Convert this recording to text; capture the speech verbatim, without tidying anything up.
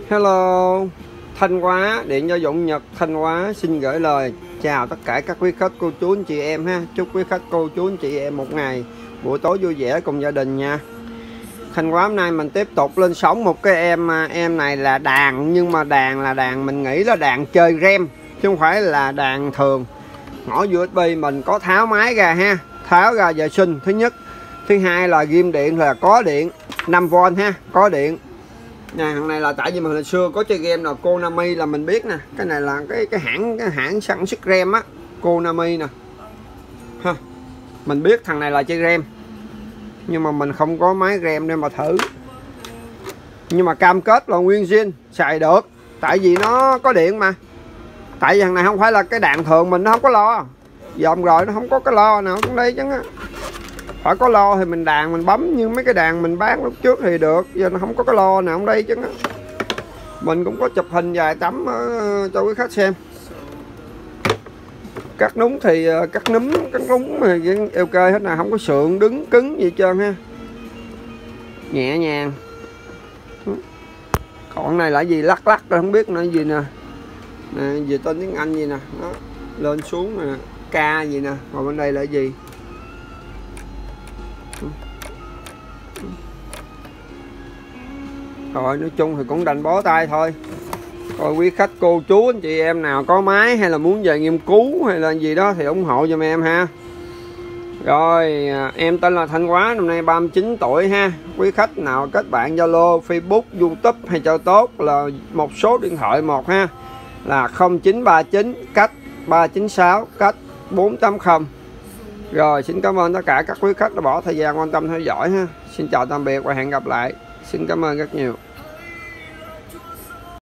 Hello, Thanh Hóa, điện gia dụng Nhật Thanh Hóa xin gửi lời chào tất cả các quý khách, cô chú, anh chị em ha. Chúc quý khách, cô chú, anh chị em một ngày buổi tối vui vẻ cùng gia đình nha. Thanh Hóa hôm nay mình tiếp tục lên sóng một cái em em này là đàn, nhưng mà đàn là đàn mình nghĩ là đàn chơi rem chứ không phải là đàn thường. Ngõ u ét bê mình có tháo máy ra ha, tháo ra vệ sinh thứ nhất. Thứ hai là ghim điện là có điện năm vôn ha, có điện. Nè, thằng này là tại vì mình hồi xưa có chơi game là Konami là mình biết nè, cái này là cái cái hãng cái hãng sản xuất rem á, Konami nè. Ha. Mình biết thằng này là chơi rem. Nhưng mà mình không có máy rem để mà thử. Nhưng mà cam kết là nguyên zin xài được, tại vì nó có điện mà. Tại vì thằng này không phải là cái đạn thường mình, nó không có lo. Dòm rồi nó không có cái lo nào trong đây chứ á. Phải có lo thì mình đàn mình bấm như mấy cái đàn mình bán lúc trước thì được, giờ nó không có cái lo nào ở đây chứ á. Mình cũng có chụp hình vài tấm cho quý khách xem. Cắt núng thì cắt núm, cắt núng thì ok hết nè, không có sượng đứng cứng gì hết trơn ha. Nhẹ nhàng. Còn này là gì lắc lắc rồi không biết nữa gì nè. Nè, gì tên tiếng Anh gì nè, nó lên xuống nè, ca gì nè, còn bên đây là gì? Rồi nói chung thì cũng đành bó tay thôi. Rồi quý khách, cô chú, anh chị em nào có máy hay là muốn về nghiên cứu hay là gì đó thì ủng hộ giùm em ha. Rồi em tên là Thanh Hóa, năm nay ba mươi chín tuổi ha. Quý khách nào kết bạn Zalo, Facebook, YouTube hay cho tốt là một số điện thoại một ha, là không chín ba chín cách ba chín sáu cách bốn tám không. Rồi xin cảm ơn tất cả các quý khách đã bỏ thời gian quan tâm theo dõi ha. Xin chào tạm biệt và hẹn gặp lại. Xin cảm ơn rất nhiều.